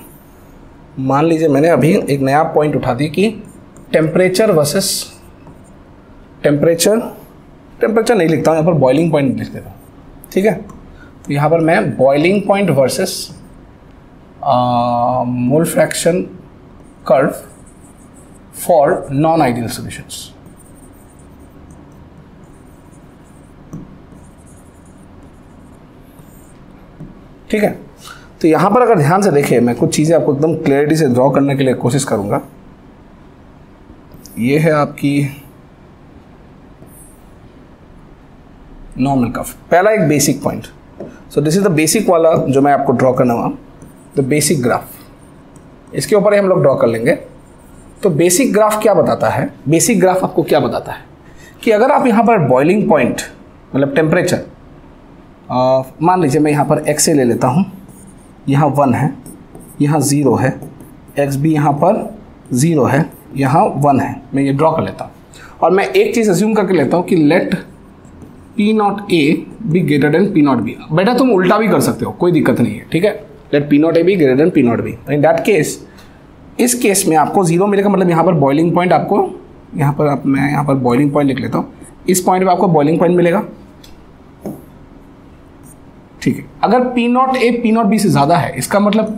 Speaker 1: मैंने अभी एक नया पॉइंट उठा दी कि टेम्परेचर वर्सेस टेम्परेचर नहीं लिखता हूँ, यहाँ पर बॉइलिंग पॉइंट लिख देता हूँ, ठीक है। तो यहाँ पर मैं boiling point versus mole fraction curve for non ideal solutions, ठीक है। तो यहाँ पर अगर ध्यान से देखें, मैं कुछ चीज़ें आपको एकदम क्लैरिटी से ड्रॉ करने के लिए कोशिश करूँगा। ये है आपकी नॉर्मल कर्व, पहला एक basic point. So this is the basic वाला जो मैं आपको ड्रॉ करना हुआ, द बेसिक ग्राफ, इसके ऊपर ही हम लोग ड्रॉ कर लेंगे। तो बेसिक ग्राफ क्या बताता है? बेसिक ग्राफ आपको क्या बताता है कि अगर आप यहाँ पर बॉइलिंग पॉइंट मतलब टेम्परेचर, मान लीजिए मैं यहाँ पर x ले लेता हूँ, यहाँ 1 है, यहाँ 0 है, x भी यहाँ पर 0 है, यहाँ 1 है, मैं ये ड्रॉ कर लेता हूँ। और मैं एक चीज़ अज्यूम करके लेता हूँ कि let P0A be greater than P0B। बेटा तुम उल्टा भी कर सकते हो, कोई दिक्कत नहीं है, ठीक है। Let P0A be greater than P0B। In that case, इस केस में आपको 0 मिलेगा, मतलब यहाँ पर बॉइलिंग पॉइंट आपको, मैं यहाँ पर बॉइलिंग पॉइंट लिख लेता हूँ, इस पॉइंट पे आपको बॉइलिंग पॉइंट मिलेगा, ठीक है। अगर P0A P0B से ज़्यादा है, इसका मतलब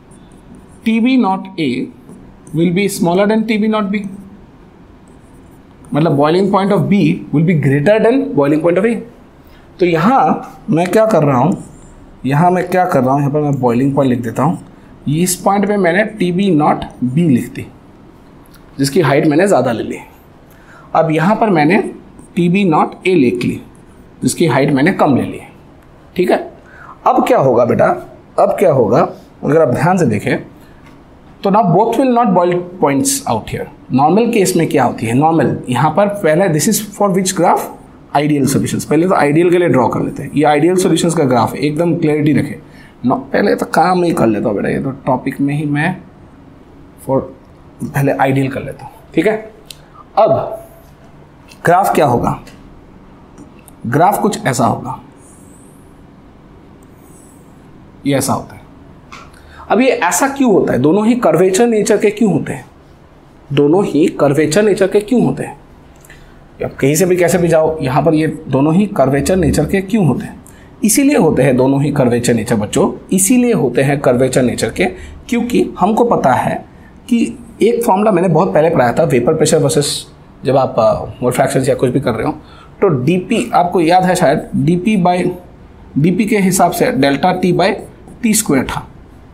Speaker 1: TB0A will be smaller than TB0B, मतलब boiling point of B will be greater than boiling point of A। तो यहाँ मैं क्या कर रहा हूँ, यहाँ पर मैं बॉइलिंग पॉइंट लिख देता हूँ, इस पॉइंट पे मैंने TB0B लिख दी, जिसकी हाइट मैंने ज़्यादा ले ली। अब यहाँ पर मैंने TB0A लिख ली, जिसकी हाइट मैंने कम ले ली, ठीक है। अब क्या होगा बेटा, अगर आप ध्यान से देखें तो ना both will not boil points out here. Normal case में क्या होती है, नॉर्मल यहाँ पर पहले, this is for which graph, ideal solutions. पहले तो आइडियल के लिए ड्रॉ कर लेते हैं, ये आइडियल सॉल्यूशंस का ग्राफ है, एकदम क्लैरिटी रखे। पहले तो काम नहीं कर लेता हूँ बेटा, ये तो टॉपिक में ही मैं पहले आइडियल कर लेता हूँ, ठीक है। अब ग्राफ क्या होगा, ग्राफ कुछ ऐसा होगा, ये ऐसा होता है। अब ये ऐसा क्यों होता है, दोनों ही कर्वेचर नेचर के क्यों होते हैं, आप कहीं से भी कैसे भी जाओ, यहाँ पर ये दोनों ही कर्वेचर नेचर के क्यों होते हैं? इसीलिए होते हैं दोनों ही कर्वेचर नेचर बच्चों, इसीलिए होते हैं कर्वेचर नेचर के, क्योंकि हमको पता है कि एक फॉर्मूला मैंने बहुत पहले पढ़ाया था, वेपर प्रेशर वर्सेस, जब आप मोल फ्रैक्शन या कुछ भी कर रहे हो, तो डीपी आपको याद है शायद, डीपी के हिसाब से डेल्टा T/T² था,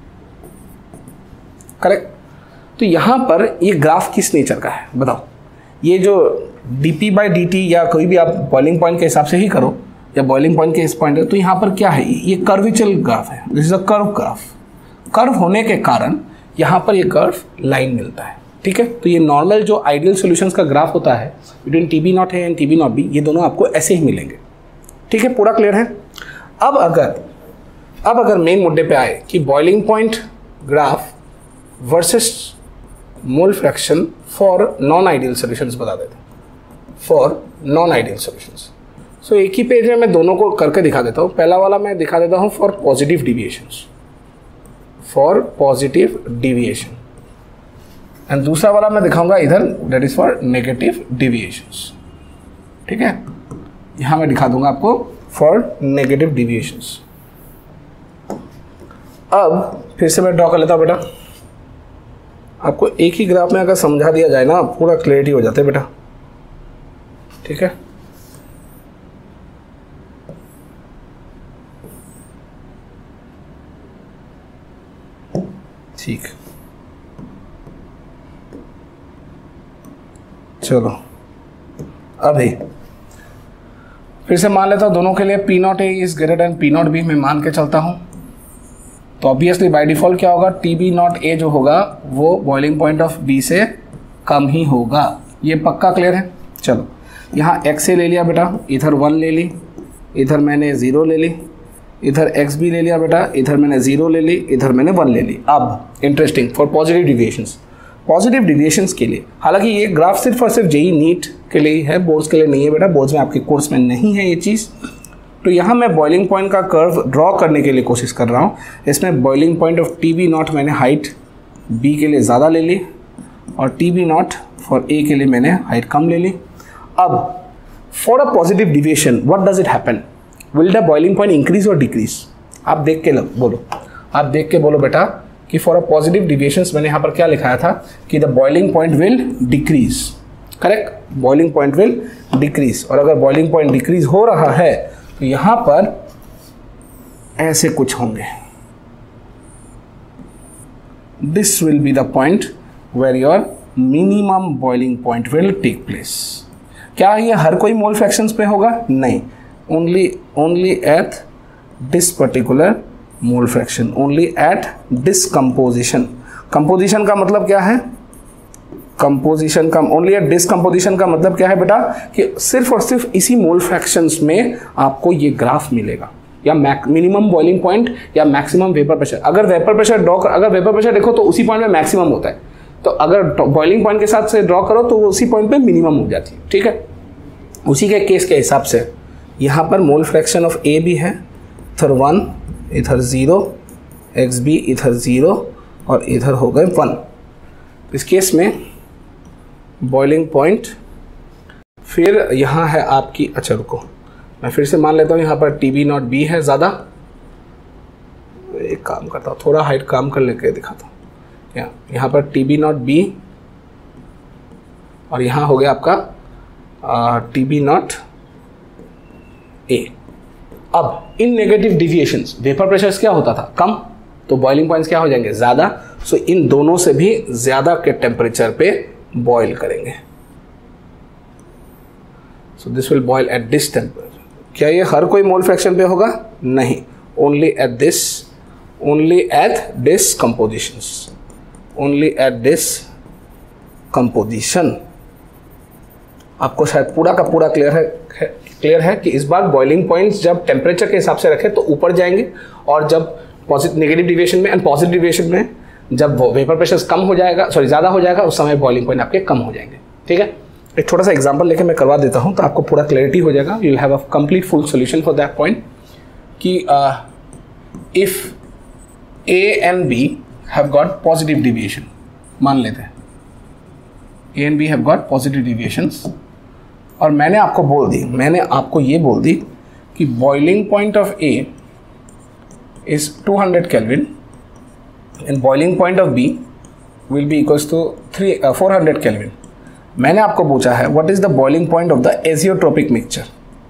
Speaker 1: करेक्ट। तो यहाँ पर ये ग्राफ किस नेचर का है बताओ, ये जो dP/dt या कोई भी आप बॉइलिंग पॉइंट के हिसाब से ही करो, या बॉइलिंग पॉइंट के इस पॉइंट है, तो यहाँ पर क्या है, ये कर्वेचर ग्राफ है, this is a curve graph. Curve होने के कारण यहाँ पर ये कर्व लाइन मिलता है, ठीक है। तो ये नॉर्मल जो आइडियल सॉल्यूशंस का ग्राफ होता है बिटवीन TB नॉट है एंड TB नॉट बी, ये दोनों आपको ऐसे ही मिलेंगे, ठीक है। पूरा क्लियर है। अब अगर मेन मुद्दे पे आए कि boiling point graph versus mole fraction for non ideal solutions बता देते हैं, for non ideal solutions. So एक ही पेज में मैं दोनों को करके दिखा देता हूँ। पहला वाला मैं दिखा देता हूँ for positive deviations, for positive deviation, and दूसरा वाला मैं दिखाऊंगा इधर, that is for negative deviations, ठीक है। यहां मैं दिखा दूंगा आपको फॉर नेगेटिव डिविएशंस। अब फिर से मैं ड्रॉ कर लेता हूं बेटा। आपको एक ही ग्राफ में अगर समझा दिया जाए ना, पूरा क्लियरिटी हो जाता है बेटा, ठीक है। ठीक, चलो अभी फिर से मान लेता हूँ दोनों के लिए P not A is greater than P not B, मैं मान के चलता हूँ। तो ऑब्वियसली बाय डिफॉल्ट क्या होगा, TB नॉट ए जो होगा वो बॉइलिंग पॉइंट ऑफ B से कम ही होगा, ये पक्का क्लियर है। चलो यहाँ x से ले लिया बेटा, इधर 1 ले ली, इधर मैंने 0 ले ली, इधर x भी ले लिया बेटा, इधर मैंने 0 ले ली, इधर मैंने 1 ले ली। अब interesting for positive deviations, positive deviations के लिए, हालांकि ये ग्राफ सिर्फ और सिर्फ जेई नीट के लिए ही है, बोर्ड्स के लिए नहीं है बेटा, बोर्ड्स में आपके कोर्स में नहीं है ये चीज़। तो यहाँ मैं बॉइलिंग पॉइंट का कर्व ड्रॉ करने के लिए कोशिश कर रहा हूँ। इसमें boiling point of TB not मैंने हाइट B के लिए ज़्यादा ले ली और TB नॉट फॉर A के लिए मैंने हाइट कम ले ली। अब for a positive deviation what does it happen, will the boiling point increase और डिक्रीज? आप देख के बोलो, आप देख के बोलो बेटा कि फॉर अ पॉजिटिव डिविएशंस मैंने यहाँ पर क्या लिखाया था कि the boiling point will decrease, correct, boiling point will decrease. और अगर बॉइलिंग पॉइंट डिक्रीज हो रहा है तो यहाँ पर ऐसे कुछ होंगे, this will be the point where your minimum boiling point will take place. क्या ये हर कोई मोल फ्रैक्शंस पे होगा? नहीं, only at this particular mole fraction, only at this composition. Composition का मतलब क्या है? कंपोजिशन का ओनली एट डिस्कम्पोजिशन का मतलब क्या है बेटा कि सिर्फ और सिर्फ इसी मोल फ्रैक्शंस में आपको ये ग्राफ मिलेगा, या मिनिमम बॉइलिंग पॉइंट या मैक्सिमम वेपर प्रेशर। अगर वेपर प्रेशर अगर वेपर प्रेशर देखो तो उसी पॉइंट में मैक्सिमम होता है, तो अगर बॉइलिंग पॉइंट के साथ से ड्रॉ करो तो उसी पॉइंट पे मिनिमम हो जाती है, ठीक है। उसी के केस के हिसाब से यहाँ पर मोल फ्रैक्शन ऑफ A भी है, इधर 1, इधर 0, XB इधर 0 और इधर हो गए 1। इस केस में बॉइलिंग पॉइंट फिर यहाँ है आपकी, अच्छा रुको मैं फिर से मान लेता हूँ यहाँ पर TB नॉट B है ज़्यादा। एक काम करता हूँ, थोड़ा हाइट काम कर लेके दिखाता हूँ। यहाँ पर TB नॉट B और यहाँ हो गया आपका TB नॉट A। अब in negative deviations vapour pressure क्या होता था? कम, तो बॉइलिंग पॉइंट्स क्या हो जाएंगे? ज़्यादा। सो इन दोनों से भी ज़्यादा के टेम्परेचर पे बॉयल करेंगे। So this will boil at this temperature. क्या ये हर कोई मोल फ्रैक्शन पे होगा? नहीं, only at this compositions, only at this composition. आपको शायद पूरा का पूरा क्लियर है कि इस बार बॉइलिंग पॉइंट्स जब टेम्परेचर के हिसाब से रखें तो ऊपर जाएंगे, और जब नेगेटिव डिविएशन में एंड पॉजिटिव डिविएशन में जब वेपर प्रेशर कम हो जाएगा, ज़्यादा हो जाएगा, उस समय बॉइलिंग पॉइंट आपके कम हो जाएंगे, ठीक है। एक छोटा सा एग्जांपल लेके मैं करवा देता हूँ तो आपको पूरा क्लैरिटी हो जाएगा। You will have a complete full solution for that point कि if A and B have got positive deviation, मान लेते हैं A and B have got positive deviations, और मैंने आपको ये बोल दी कि boiling point of A is 200 Kelvin and boiling point of B will be equals to 400 Kelvin। मैंने आपको पूछा है what is the boiling point of the azeotropic mixture।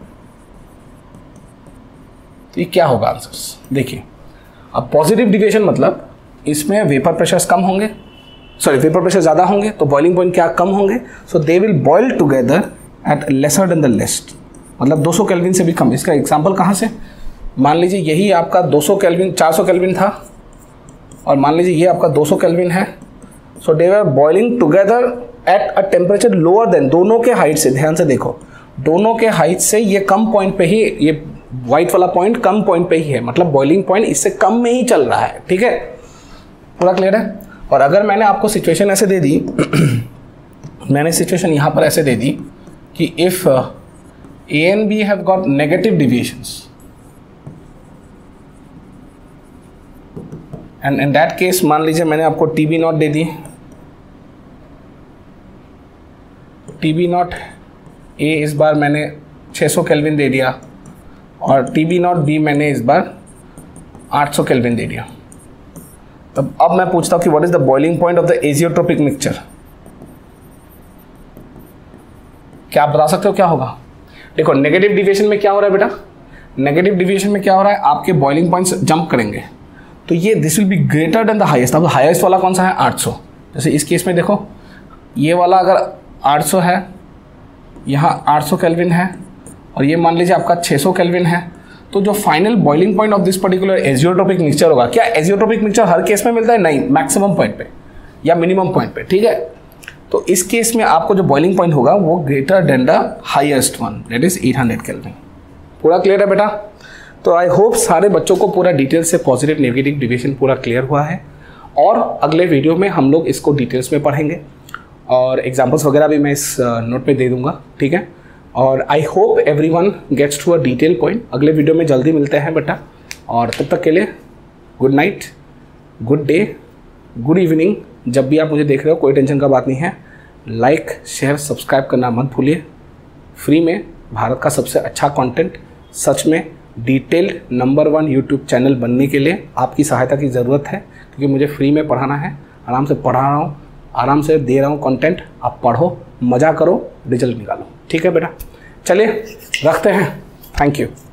Speaker 1: ये क्या होगा आंसर्स? देखिए, अब पॉजिटिव डिविएशन मतलब इसमें वेपर प्रेशर्स कम होंगे, वेपर प्रेशर ज़्यादा होंगे तो बॉइलिंग पॉइंट क्या कम होंगे। So they will boil together at lesser than the least, मतलब 200 केल्विन से भी कम। इसका एग्जांपल कहाँ से? मान लीजिए यही आपका 200 केल्विन 400 केल्विन था, और मान लीजिए ये आपका 200 केल्विन है, so they were boiling together at a temperature lower than, दोनों के हाइट से, ध्यान से देखो, दोनों के हाइट से ये कम पॉइंट पे ही, ये वाइट वाला पॉइंट कम पॉइंट पे ही है, मतलब बॉइलिंग पॉइंट इससे कम में ही चल रहा है, ठीक है, पूरा क्लियर है। और अगर मैंने आपको सिचुएशन ऐसे दे दी मैंने सिचुएशन यहाँ पर ऐसे दे दी कि if A and B have got negative deviations and in that case मान लीजिए मैंने आपको टी बी नॉट दे दी, टी बी नॉट ए इस बार मैंने 600 केल्विन दे दिया और टी बी नॉट बी मैंने इस बार 800 केल्विन दे दिया। तब अब मैं पूछता हूँ कि what is the boiling point of the azeotropic mixture. क्या आप बता सकते हो क्या होगा? देखो नेगेटिव डिविएशन में क्या हो रहा है बेटा, नेगेटिव डिविएशन में क्या हो रहा है, आपके बॉइलिंग पॉइंट्स जंप करेंगे, तो ये this will be greater than the highest. अब हाईएस्ट वाला कौन सा है? 800। जैसे इस केस में देखो, ये वाला अगर 800 है, यहाँ 800 केल्विन है और ये मान लीजिए आपका 600 केल्विन है, तो जो final boiling point of this particular azeotropic mixture होगा, क्या एजियोट्रोपिक मिक्सचर हर केस में मिलता है? नहीं, मैक्सिमम पॉइंट पे या मिनिमम पॉइंट पे, ठीक है। तो इस केस में आपको जो बॉइलिंग पॉइंट होगा वो greater than the highest one, that is 800 kelvin. पूरा क्लियर है बेटा? तो आई होप सारे बच्चों को पूरा डिटेल से पॉजिटिव नेगेटिव डिविएशन पूरा क्लियर हुआ है, और अगले वीडियो में हम लोग इसको डिटेल्स में पढ़ेंगे और एग्जाम्पल्स वगैरह भी मैं इस नोट पे दे दूंगा, ठीक है। और I hope everyone gets to a detail point. अगले वीडियो में जल्दी मिलते हैं बेटा, और तब तक के लिए good night, good day, good evening. जब भी आप मुझे देख रहे हो कोई टेंशन का बात नहीं है। लाइक शेयर सब्सक्राइब करना मत भूलिए। फ्री में भारत का सबसे अच्छा कंटेंट, सच में डिटेल्ड नंबर 1 यूट्यूब चैनल बनने के लिए आपकी सहायता की ज़रूरत है, क्योंकि मुझे फ्री में पढ़ाना है। आराम से पढ़ा रहा हूँ, आराम से दे रहा हूँ कंटेंट, आप पढ़ो, मज़ा करो, रिजल्ट निकालो, ठीक है बेटा। चलिए रखते हैं, थैंक यू।